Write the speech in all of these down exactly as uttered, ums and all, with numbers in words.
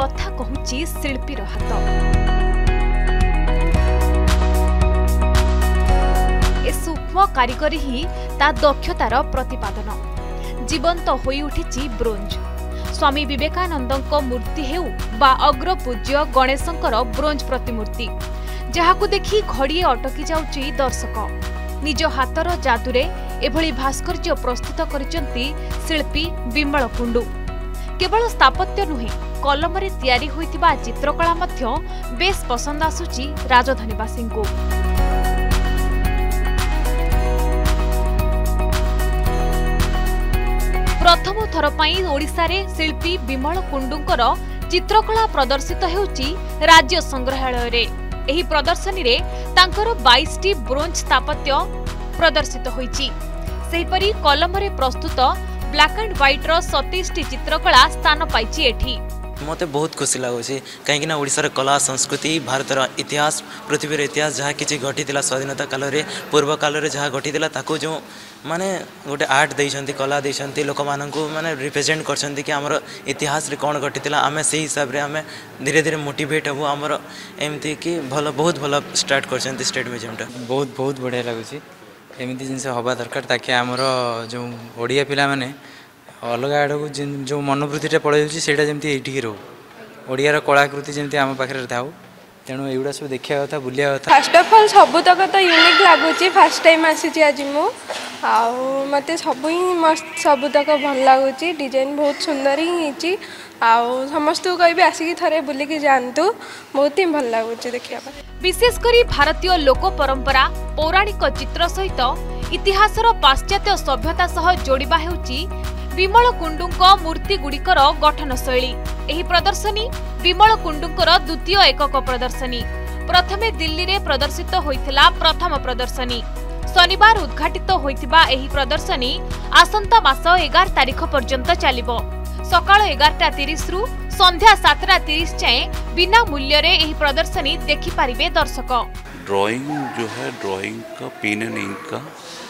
कथा कहूची शिल्पीर हाथ। ए सूक्ष्म कारीगरी ही ता दक्षतार प्रतिपादन। जीवंत होई उठिची ब्रोंज। स्वामी विवेकानंदक मूर्ति हेउ बा अग्रपूज्य गणेशंकर ब्रोंज प्रतिमूर्ति, जहाकु देखि घड़िए अटकी जाउची दर्शक। निज हातर जादुरे एभली भास्कर्य प्रस्तुत करिसंती शिल्पी विमल कुंडू। केवल स्थापत्य नुहे, कलमरे तैयारी होइतिबा चित्रकला मध्य बेस पसंद आसुची राजधानीवासी को। प्रथम थर पई ओडिसा रे शिल्पी विमल कुंडूंकर चित्रकला प्रदर्शित हेउची राज्य संग्रहालय रे। एही प्रदर्शनी रे तांकर बाईस टी ब्रोंज स्थापत्य प्रदर्शित होईची। सेहिपरि कलमरे प्रस्तुत ब्लैक एंड व्हाइट रो सत्ताईस टी चित्रकला स्थान पाइची एठी। मते बहुत खुशी लागुची कहीं ओडिशार कला संस्कृति, भारतर इतिहास, पृथ्वीर इतिहास जहाँ किसी घटी स्वाधीनता काल रे पूर्व काल रे जहाँ घटी ताकू जो माने गोटे आर्ट देइछंती, कला देइछंती, लोक माननकु माने रिप्रेजेंट करछंती कि हमर इतिहास रे कोन घटी आमे से हिसाब रे आमे धीरे धीरे मोटिवेट हबु। हमर एमती कि भल बहुत भल स्टार्ट करछंती स्टेट म्यूजियमटा। बहुत बहुत बढ़िया लागुची। एमती जिनस हवा दरकार ताकि हमर जो ओडिया पिला माने अलग आड़क जो मनोवृत्तिटा पड़े से जमी ये रो ओडियार कलाकृति जमी आम पाखे थाऊ। तेणु एगुड़ा सब देखा कथा बुलिया कथा। फर्स्ट ऑफ ऑल सबुतक तो यूनिक लगुच। फर्स्ट टाइम आसी आज मु मत सब ही मस्त सबुतक भल लगुच। डिजाइन बहुत सुंदर ही आउ समस्त कह आसिक थे बुलिकी जातु। बहुत ही भल लगुच देखा। विशेषकर भारतीय लोक परंपरा पौराणिक चित्र सहित इतिहासर पाश्चात्य सभ्यता सह जोड़िबा हेउची विमल कुंडूंक मूर्ति गुड़िकर गठन शैली। एही प्रदर्शनी विमल कुंडूंकर द्वितीय एकक प्रदर्शनी। प्रथमे दिल्ली रे प्रदर्शित होइथिला प्रथम प्रदर्शनी। शनिवार उद्घाटित होइथिबा एही प्रदर्शनी आसंता मास एगार तारिख पर्यंत चलिबो। सकाळ एगारटा तीस रु संध्या सातटा तीस जाए बिना मूल्य रे एही प्रदर्शनी देखि पारिबे दर्शक। ड्राइंग जो है, ड्राइंग का पेन एंड इंक का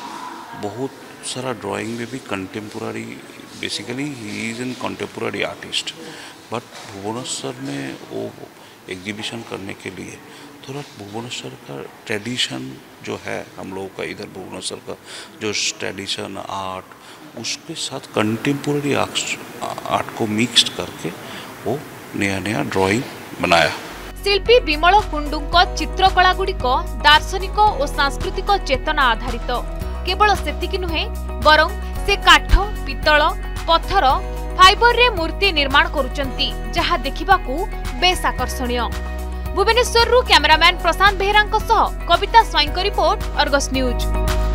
बहुत सारा ड्राइंग में भी contemporary, basically he is an contemporary artist, but Bhubaneswar में वो एग्जीबिशन करने के लिए थोड़ा भुवनेश्वर का ट्रेडिशन जो है, हम लोगों का इधर भुवनेश्वर का जो ट्रेडिशन आर्ट, उसके साथ कंटेम्पोररी आर्ट को मिक्स्ड करके वो नया नया ड्राइंग बनाया। शिल्पी विमल कुंडूंक चित्रकला गुड़िक दार्शनिक और सांस्कृतिक चेतना आधारित। केवल सेतिकी नुहे, बरं से काठ, पितल, पत्थर, फाइबर रे मूर्ति निर्माण करुचंती, जहा देखिबाकू बेस आकर्षणीय। भुवनेश्वर रु कैमरामैन प्रशांत बेहेरा सह Kavita Swain report, Argus news.